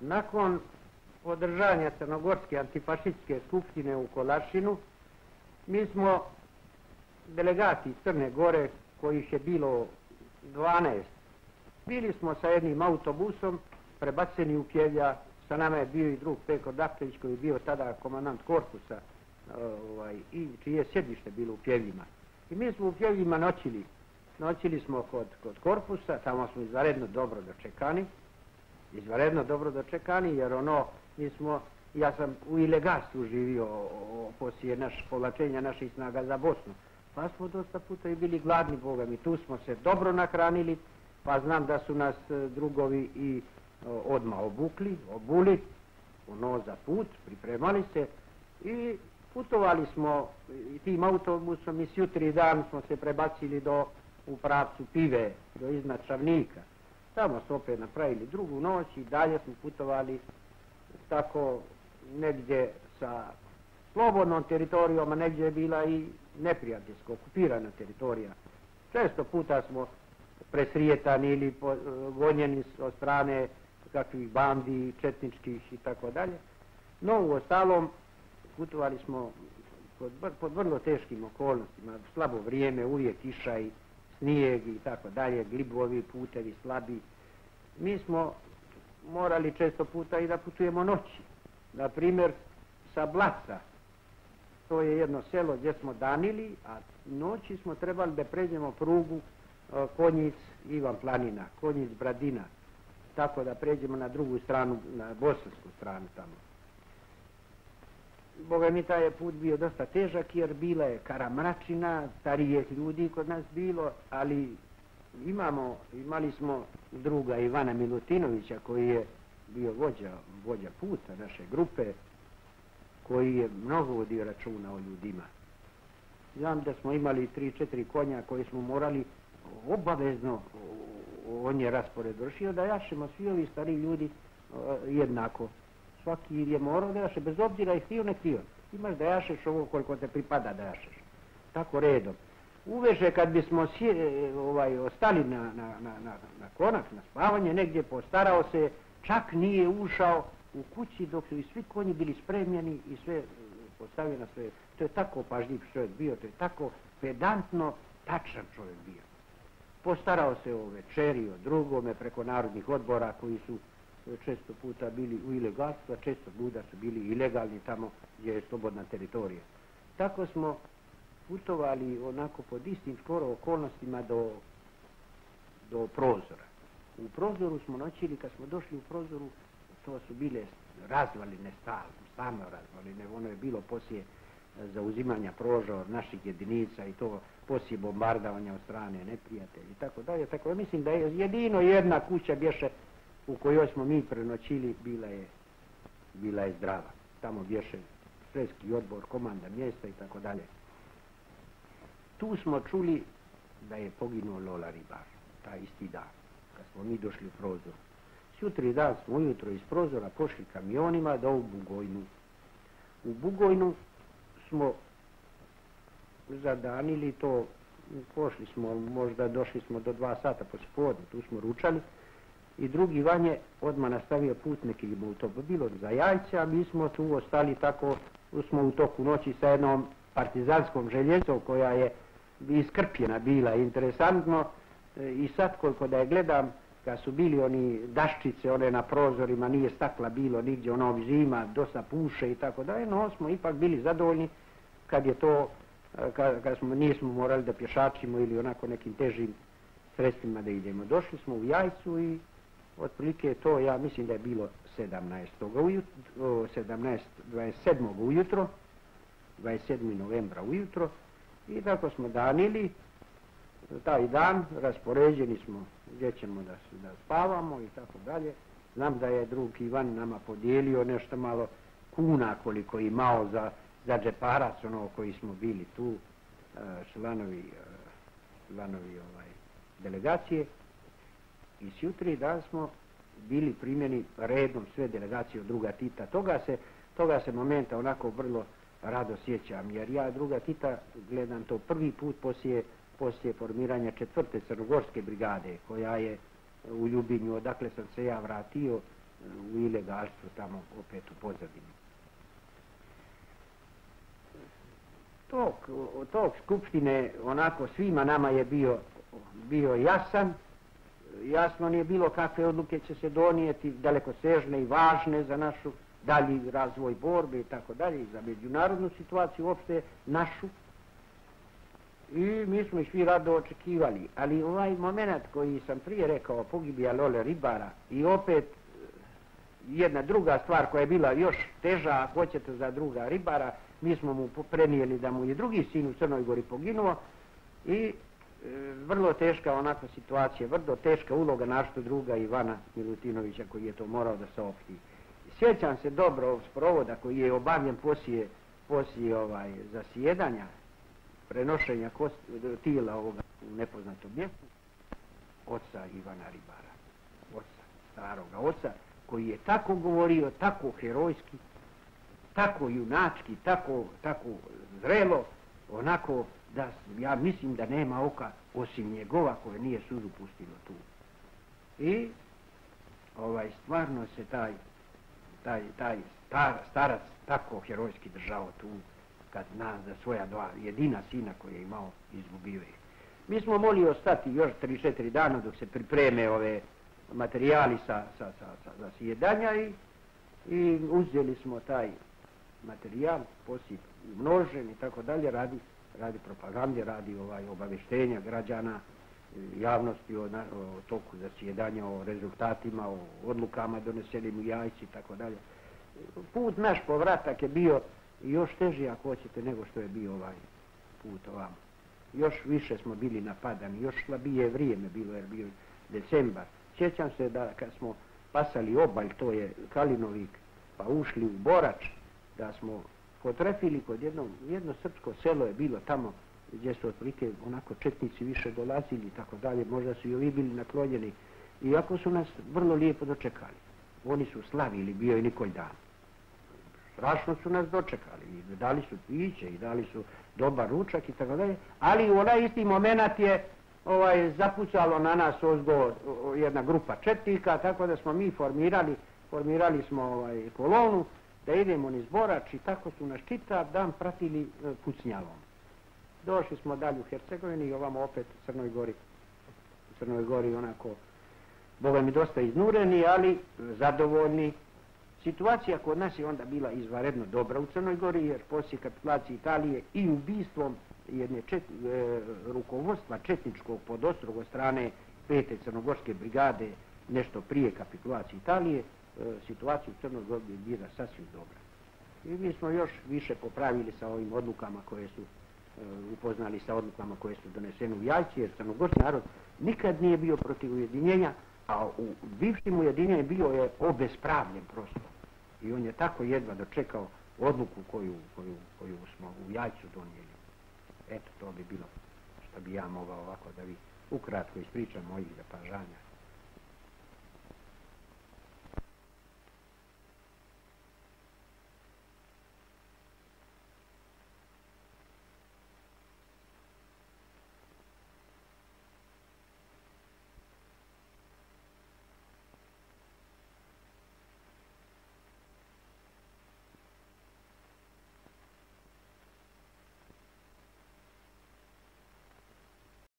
Nakon održanja Crnogorske antifašističke skupštine u Kolašinu, mi smo delegati iz Crne Gore, kojih je bilo 12, bili smo sa jednim autobusom prebaceni u Pjevlja. Sa nama je bio i drug Peko Daktević, koji je bio tada komandant korpusa i čije je sjedište bilo u Pjevljima. I mi smo u Pjevljima noćili. Noćili smo kod korpusa, tamo smo izvanredno dobro dočekani, jer ja sam u ilegalstvu živio poslije povlačenja naših snaga za Bosnu. Pa smo dosta puta i bili gladni, Boga mi, tu smo se dobro nahranili, pa znam da su nas drugovi i odmah obuli za put, pripremali se i putovali smo tim autobusom i jutri dan smo se prebacili u pravcu Pive, do iznad Šavnika. Tamo smo opet napravili drugu noć i dalje smo putovali tako negdje sa slobodnom teritorijom, a negdje je bila i neprijateljsko okupirana teritorija. Često puta smo presrijetani ili gonjeni od strane kakvih bandi, četničkih i tako dalje. No, u ostalom, putovali smo pod vrlo teškim okolnostima, slabo vrijeme, uvijek kiša i snijeg i tako dalje, glibovi, putevi slabi. Mi smo morali često puta i da putujemo noći. Na primjer, sa Blaca, to je jedno selo gdje smo danili, a noći smo trebali da pređemo prugu Konjic Ivan Planina, Konjic Bradina, tako da pređemo na drugu stranu, na bosansku stranu tamo. Boga mi, taj je put bio dosta težak, jer bila je karamračina, starijih ljudi kod nas bilo, ali imali smo druga Ivana Milutinovića, koji je bio vođa puta naše grupe, koji je mnogo vodio računa o ljudima. Znam da smo imali 3-4 konja koji smo morali obavezno, on je raspored vršio, da jašemo svi ovi stari ljudi jednako. Svaki je morao da jaše, bez obzira i htio ne htio. Imaš da jašeš ovo koliko te pripada da jašeš. Tako redom. Uveže kad bismo ostali na konak, na spavanje, negdje postarao se, čak nije ušao u kući dok su i svi konji bili spremljeni i sve postavio na sve. To je tako pažljiv čovjek bio, to je tako pedantno tačan čovjek bio. Postarao se o večeri, o drugome, preko narodnih odbora koji su često puta bili u ilegalstvu, a često puta su bili ilegalni tamo gdje je slobodna teritorija. Tako smo putovali onako pod istim skoro okolnostima do Prozora. U Prozoru smo noćili, kad smo došli u Prozoru, to su bile razvaline, stalno razvaline, ono je bilo poslije zauzimanja Prozora naših jedinica i to poslije bombardovanja od strane neprijatelja i tako dalje. Tako da mislim da je jedino jedna kuća bješe u kojoj smo mi prenoćili, bila je zdrava. Tamo bješe stresski odbor, komanda mjesta i tako dalje. Tu smo čuli da je poginuo Lola Ribar, taj isti dan, kad smo mi došli u Prozor. Jutri dan smo ujutro iz Prozora pošli kamionima do Bugojnu. U Bugojnu smo zadanili to, pošli smo, možda došli smo do 2 sata poslijepodne, tu smo ručali i drugi van je odmah nastavio put nekim automobilom za Jajce, a mi smo tu ostali tako, smo u toku noći sa jednom partizanskom željezom koja je iskrpljena bila, interesantno, i sad koliko da je gledam, kad su bili oni daščice, one na prozorima, nije stakla bilo nigdje, ono zima, dosta puše i tako dalje, no smo ipak bili zadovoljni kad je to, kad nismo morali da pješačimo ili onako nekim težim sredstvima da idemo. Došli smo u Jajcu i otprilike to, ja mislim da je bilo 27. ujutro, 27. novembra ujutro, i tako smo danili taj dan, raspoređeni smo gdje ćemo da spavamo i tako dalje. Znam da je drug Ivan nama podijelio nešto malo kuna koliko je imao za džeparac, ono koji smo bili tu, članovi delegacije. I jutri dan smo bili primjeni redom sve delegacije od druga Tita. Toga se momenta onako vrlo rado sjećam, jer ja druga Tita gledam to prvi put poslije formiranja 4. crnogorske brigade, koja je u Ljubinju, odakle sam se ja vratio u ilegalstvu tamo opet u pozadini. Tok skupštine onako svima nama je bio jasan. Jasno nije bilo kakve odluke će se donijeti, dalekosežne i važne za našu dalji razvoj borbe i tako dalje, za međunarodnu situaciju uopšte našu. I mi smo ih svi rado očekivali, ali ovaj moment koji sam prije rekao, pogibija Lole Ribara, i opet jedna druga stvar koja je bila još teža, ako hoćete, za druga Ribara, mi smo mu prenijeli da mu je drugi sin u Crnoj Gori poginuo i vrlo teška onakva situacija, vrlo teška uloga našto druga Ivana Milutinovića koji je to morao da saopšti. Sjećam se dobro sprovoda koji je obavljen poslije zasjedanja, prenošenja tijela ovoga u nepoznatom mjestu, oca Ivana Ribara, staroga oca, koji je tako govorio, tako herojski, tako junački, tako zrelo, onako da ja mislim da nema oka osim njegova koje nije suzu pustilo tu. I stvarno se taj starac tako herojski držao tu, kad zna za svoja dva jedina sina koje je imao, izgubio je. Mi smo mogli ostati još 3-4 dana dok se pripreme ove materijali za sjedanja i uzeli smo taj materijal, posip umnožen i tako dalje, radi propagande, radi obavještenja građana, javnosti o toku zasjedanja, o rezultatima, o odlukama donesenim u Jajci i tako dalje. Put naš povratak je bio još teži, ako hoćete, nego što je bio ovaj put ovamo. Još više smo bili napadani, još slabije vrijeme bilo, jer bio decembar. Sjećam se da kad smo pasali obalj, to je Kalinovik, pa ušli u Borač, da smo potrefili kod jedno srpsko selo je bilo tamo gdje su otprilike onako četnici više dolazili i tako dalje, možda su i ovi bili naklonjeni, iako su nas vrlo lijepo dočekali. Oni su slavili, bio je Nikolj dan. Strašno su nas dočekali i dali su piće i dali su dobar ručak i tako dalje, ali u onaj isti moment je zapucalo na nas ozgo jedna grupa četnika, tako da smo mi formirali smo kolonu da idemo niz Borač i tako su nas čitav dan pratili pucnjavom. Došli smo dalje u Hercegovini i ovamo opet u Crnoj Gori. U Crnoj Gori onako, Boga mi dosta iznureni, ali zadovoljni. Situacija kod nas je onda bila izvanredno dobra u Crnoj Gori, jer poslije kapitulacije Italije i ubistvom jedne rukovodstva četničkog pod Ostrog strane 5. Crnogorske brigade nešto prije kapitulacije Italije, situacija u Crnoj Gori je bila sasvim dobra. I mi smo još više popravili sa ovim odlukama koje su upoznali sa odlukama koje su donesene u Jajci, jer crnogorski narod nikad nije bio protiv ujedinjenja, a u bivšim ujedinjenjem bio je obespravljen prosto. I on je tako jedva dočekao odluku koju smo u Jajcu donijeli. Eto, to bi bilo što bi ja mogao ovako da vi ukratko ispričam mojih zapažanja.